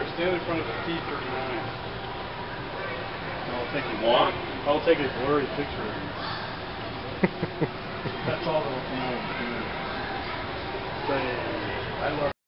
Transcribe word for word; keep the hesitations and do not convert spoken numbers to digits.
Here, stand in front of a T thirty-nine. I'll take a One. I'll take a blurry picture of you. That's all that'll come out. Say, I love